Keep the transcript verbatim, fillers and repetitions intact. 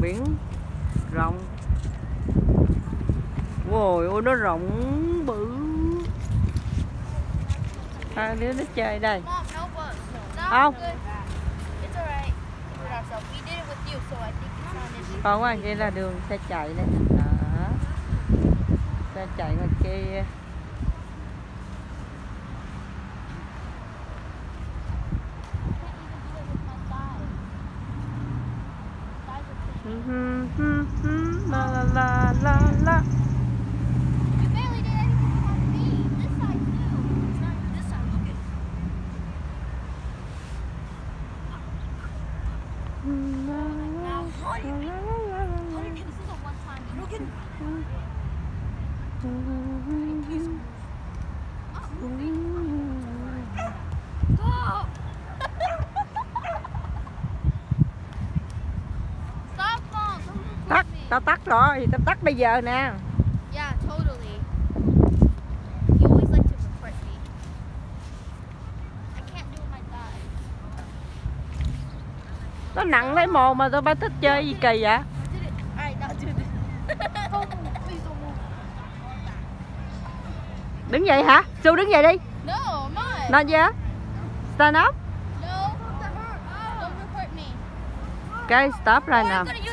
biển rộng. Ôi ôi, nó rộng bự. Hai đứa nó chơi đây. Không. Còn ngoài kia là đường xe chạy đây. Đó. Xe chạy ngoài kia. La la la la la. You barely did anything on me. This side too. It's not even this side. Look at. Now, honey, honey, this is a one-time. Look at. Please. Oh. Stop, Mom. Tắt, tao tắt rồi, tao tắt bây giờ nè. Yeah, totally. You always like to record me. I can't do my thigh. Nó nặng lấy mồm mà tao ba thích chơi gì kỳ vậy? I did it. Alright, now do this. Don't move. Please don't move. Đứng dậy hả? Su đứng dậy đi. No, I'm not. Not yet. Stand up. No. Don't record me. Okay, stop right now. I'm gonna